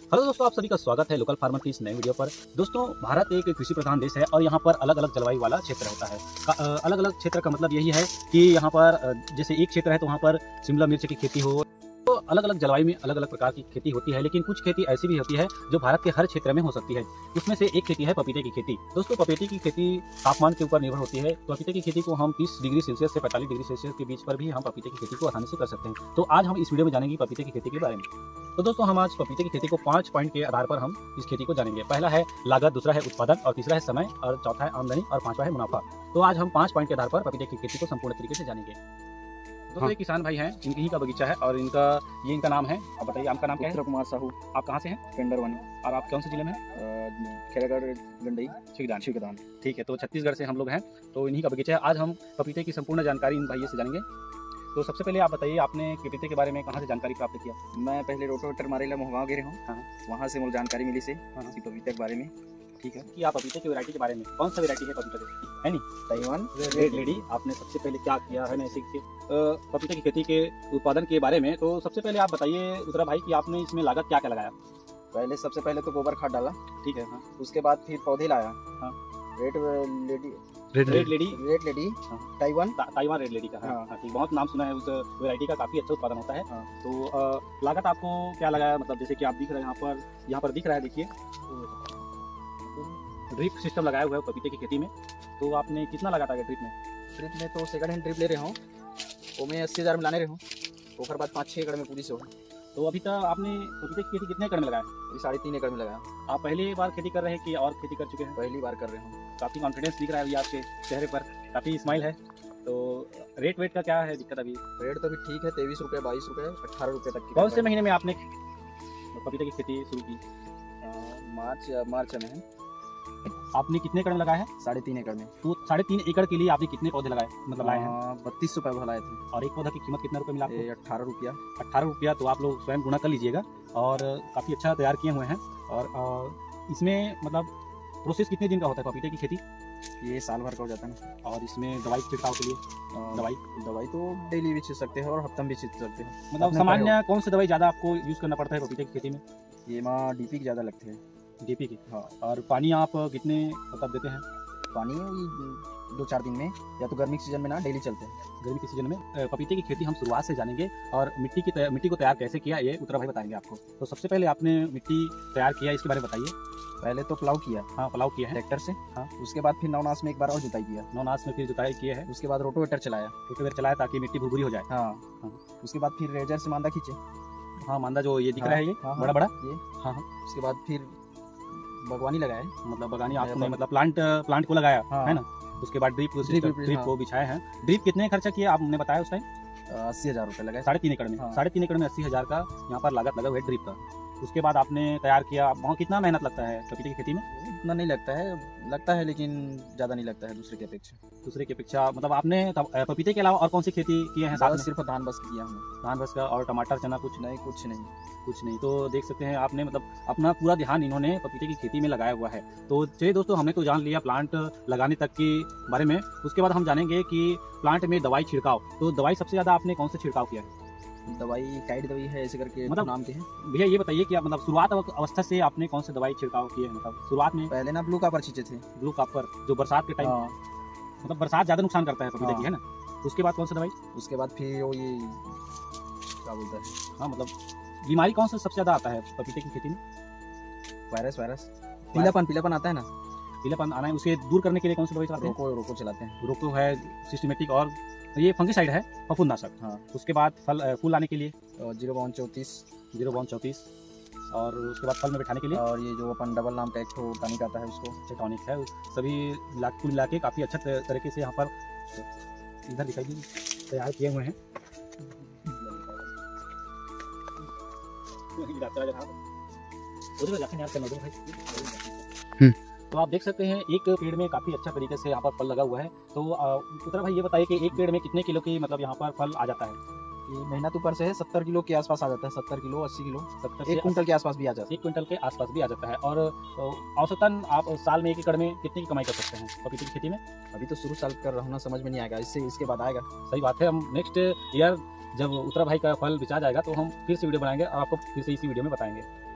Hello दोस्तों, आप सभी का स्वागत है लोकल फार्मर की इस नए वीडियो पर। दोस्तों, भारत एक कृषि प्रधान देश है और यहाँ पर अलग अलग जलवायु वाला क्षेत्र होता है। अलग अलग क्षेत्र का मतलब यही है कि यहाँ पर जैसे एक क्षेत्र है तो वहाँ पर शिमला मिर्च की खेती हो, तो अलग अलग जलवायु में अलग अलग प्रकार की खेती होती है। लेकिन कुछ खेती ऐसी भी होती है जो भारत के हर क्षेत्र में हो सकती है। उसमें से एक खेती है पपीते की खेती। दोस्तों, पपीते की खेती तापमान के ऊपर निर्भर होती है। पपीते की खेती को हम 30 डिग्री सेल्सियस से 45 डिग्री सेल्सियस के बीच पर भी हम पपीते की खेती को आसानी से कर सकते हैं। तो आज हम इस वीडियो में जानेंगे पपीते की खेती के बारे में। तो दोस्तों, हम आज पपीते की खेती को 5 पॉइंट के आधार पर हम इस खेती को जानेंगे। पहला है लागत, दूसरा है उत्पादन, और तीसरा है समय, और चौथा है आमदनी, और पांचवा है मुनाफा। तो आज हम 5 पॉइंट के आधार पर पपीते की खेती को संपूर्ण तरीके से जानेंगे। दोस्तों, एक किसान भाई हैं, इनकी ही का बगीचा है और इनका नाम है। आप बताइए, आपका नाम क्या है? उत्तर कुमार साहू। आप कहाँ से हैं? पेंडर वन। और आप कौन से जिले में हैं? खेड़ागढ़ गंडई छिकदान। ठीक है, तो छत्तीसगढ़ से हम लोग हैं, तो इन्हीं का बगीचा है। आज हम पपीते की संपूर्ण जानकारी इन भाइयों से जानेंगे। तो सबसे पहले आप बताइए, आपने पपीते के बारे में कहाँ से जानकारी प्राप्त किया? मैं पहले रोटोवेटर मारेला मोहगांव गिरे हूँ। हाँ। वहाँ से मुझे जानकारी मिली से हाँ। पपीते के बारे में। ठीक है कि आप पपीते की वैरायटी के बारे में, कौन सा वैरायटी है पपीते की, है नहीं? Taiwan red lady. आपने सबसे पहले क्या किया है ना ऐसे पपीते की खेती के उत्पादन के बारे में? तो सबसे पहले आप बताइए उत्तरा भाई कि आपने इसमें लागत क्या क्या लगाया? पहले सबसे पहले तो गोबर खाद डाला। ठीक है। हाँ। उसके बाद फिर पौधे लाया। हाँ। Red lady Taiwan red lady का। हाँ। हाँ, ठीक, बहुत नाम सुना है उस वैरायटी का, काफी अच्छा उत्पादन होता है। हाँ। तो लागत आपको क्या लगाया? मतलब जैसे कि आप दिख रहे हैं यहाँ पर दिख रहा है, देखिए ड्रिप सिस्टम लगाया हुआ है पपीते की खेती में। तो आपने कितना लगा था ड्रिप में? ड्रिप में तो सेकंड हैंड ड्रिप ले रहे हूँ, वो मैं 80,000 में लाने रहे हूँ। उसके बाद 5-6 एकड़ में पूरी से हो। तो अभी तक आपने पपीते की खेती कितने एकड़ में लगाया? अभी 3.5 एकड़ में लगाया। आप पहली बार खेती कर रहे हैं कि और खेती कर चुके हैं? पहली बार कर रहे हूँ। काफ़ी कॉन्फिडेंस दिख रहा है अभी आपके चेहरे पर, काफ़ी स्माइल है। तो रेट वेट का क्या है दिक्कत अभी? रेट तो अभी ठीक है, 23 रुपये, 22 रुपये, 18 रुपये तक की। कौन से महीने में आपने पपीते की खेती शुरू की? मार्च में है। आपने कितने एकड़ में लगाया है? 3.5 एकड़ में। तो 3.5 एकड़ के लिए आपने कितने पौधे लगाए, मतलब लाए हैं? 32 रुपये भलाए थे। और एक पौधा की कीमत कितना रुपये मिला आपको? 18 रुपया। 18 रुपया। तो आप लोग स्वयं गुणा कर लीजिएगा। और काफ़ी अच्छा तैयार किए हुए हैं। और इसमें मतलब प्रोसेस कितने दिन का होता है पपीते की खेती? ये साल भर का हो जाता है। और इसमें दवाई छिड़काव के लिए दवाई तो डेली भी छिड़ सकते हैं और हफ्ता में भी छिड़ सकते हैं। मतलब सामान्य कौन सी दवाई ज़्यादा आपको यूज़ करना पड़ता है पपीते की खेती में? ये डीपी की ज़्यादा लगते हैं। डीपी की। हाँ। और पानी आप कितने मतलब देते हैं? पानी 2-4 दिन में, या तो गर्मी के सीजन में ना डेली चलते हैं। गर्मी के सीजन में पपीते की खेती हम शुरुआत से जानेंगे। और मिट्टी को तैयार कैसे किया ये उत्तरा भाई बताएंगे आपको। तो सबसे पहले आपने मिट्टी तैयार किया, इसके बारे में बताइए। पहले तो प्लाव किया। हाँ, प्लाव किया है ट्रैक्टर से। हाँ। उसके बाद फिर नौनास में एक बार और जुताई किया। नौनास में फिर जुताई किया है। उसके बाद रोटोवेटर चलाया ताकि मिट्टी भुरभुरी हो जाए। हाँ। उसके बाद फिर रेजर से मांदा खींचे। हाँ, मांदा जो ये दिख रहा है, ये बड़ा बड़ा ये। हाँ। उसके बाद फिर बागवानी लगाया, मतलब बागवानी आपने मतलब प्लांट को लगाया है ना। उसके बाद ड्रिप को बिछाए हैं। ड्रिप कितने खर्चा किया आपने बताया उस टाइम? 80,000 रुपये लगा। 3.5 एकड़ में। 3.5 एकड़ में 80,000 का यहाँ पर लागत लगा हुआ है ड्रिप का। उसके बाद आपने तैयार किया। वहाँ कितना मेहनत लगता है पपीते की खेती में? इतना नहीं लगता है लेकिन ज़्यादा नहीं लगता है दूसरे की अपेक्षा। मतलब आपने पपीते के अलावा और कौन सी खेती की है साथ में? सिर्फ धान बस किया हमने। धान बस का। और टमाटर, चना कुछ नहीं। तो देख सकते हैं आपने मतलब अपना पूरा ध्यान इन्होंने पपीते की खेती में लगाया हुआ है। तो चलिए दोस्तों, हमने तो जान लिया प्लांट लगाने तक के बारे में। उसके बाद हम जानेंगे कि प्लांट में दवाई छिड़काव। तो दवाई सबसे ज़्यादा आपने कौन से छिड़काव किया है? दवाई काइट दवाई है ऐसे करके मतलब नाम के हैं। भैया ये बताइए कि आप मतलब शुरुआत अवस्था से आपने कौन से दवाई छिड़काव किए हैं? मतलब शुरुआत में पहले ना ब्लू कॉपर छींचे थे। ब्लू कॉपर जो बरसात के टाइम, मतलब बरसात ज़्यादा नुकसान करता है पपीते की, है ना। उसके बाद कौन सा दवाई? उसके बाद फिर वो ये क्या बोलता है, हाँ मतलब बीमारी कौन सा सबसे ज़्यादा आता है पपीते की खेती में? वायरस पीलापन आता है ना। पीलापन आना है, उसे दूर करने के लिए कौन सी दवाई चलाते हैं? रोको चलाते हैं। रोको है सिस्टमेटिक, और ये फंगिसाइड है, फफूंदनाशक। हाँ। उसके बाद फूल लाने के लिए 0-34। और उसके बाद फल में बैठाने के लिए, और ये जो अपन डबल नाम का एक टॉनिक आता है उसको टॉनिक है। सभी कुल मिला के काफ़ी अच्छा तरीके से यहाँ पर इधर दिखाई तैयार किए हुए हैं। तो आप देख सकते हैं एक पेड़ में काफ़ी अच्छा तरीके से यहाँ पर फल लगा हुआ है। तो उत्तरा भाई ये बताइए कि एक पेड़ में कितने किलो की मतलब यहाँ पर फल आ जाता है? ये मेहनत ऊपर से है, 70 किलो के आसपास आ जाता है। 70 किलो, 80 किलो, 1 कुंटल के आसपास भी आ जाता है। 1 क्विंटल के आसपास भी आ जाता है। और औसतन आप साल में 1 एकड़ में कितने की कमाई कर सकते हैं पपीते की खेती में? अभी तो शुरू साल कर रहा हूँ ना, समझ में नहीं आएगा, इसके बाद आएगा। सही बात है। हम नेक्स्ट ईयर जब उत्तरा भाई का फल बिचा जाएगा तो हम फिर से वीडियो बनाएंगे और आपको फिर से इसी वीडियो में बताएंगे।